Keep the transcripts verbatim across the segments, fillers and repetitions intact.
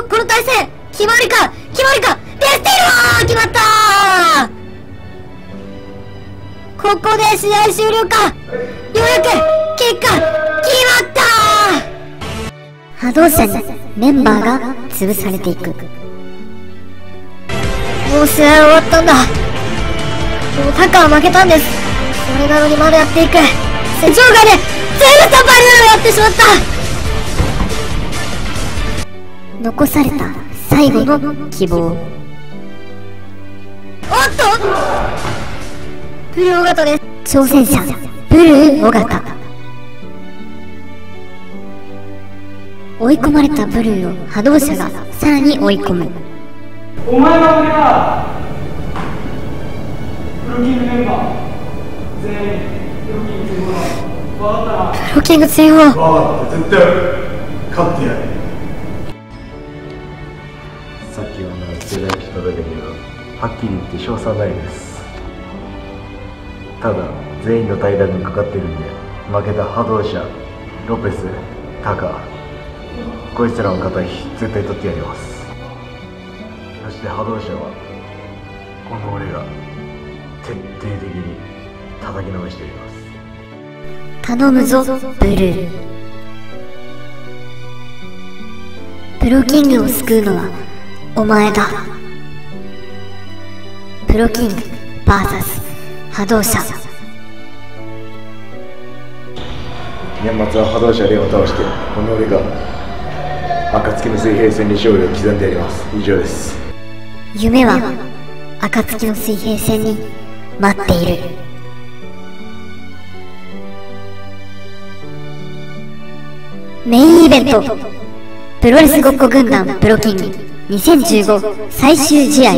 この対戦決まりか決まりかデスティール決まったー。ここで試合終了か。ようやく結果決まったー。波動射にメンバーが潰されていく。もう試合終わったんだ。もうタカは負けたんです。それなのにまだやっていく。戦場外で全部タパリューをやってしまった。残された最後の希望。おっとブルー尾形です。挑戦者ブルー尾形。追い込まれたブルーを波動射がさらに追い込む。 お前の俺はプロキングメンバー全員プロキング追放だ。分かったな。 プロキング追放。 分かった。絶対勝ってやる。さっきはまだ世代来ただけだけど、はっきり言って勝算ないです。ただ全員の対談にかかってるんで、負けた波動射、ロペス、タカ、こいつらの肩絶対取ってやります。そして波動射はこの俺が徹底的に叩きのめしてやります。 頼むぞブルー。プロキングを救うのはお前だ。プロキング ブイエス 波動射。 年末は波動射レオを倒して、この俺が暁の水平線に勝利を刻んでやります。以上です。 夢は暁の水平線に待っている。メインイベント、プロレスごっこ軍団プロキングにせんじゅうご最終試合。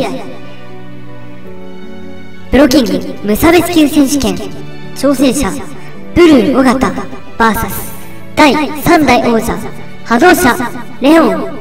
プロキング無差別級選手権、挑戦者ブルー尾形 ブイエス だいさん代王者波動射レオン。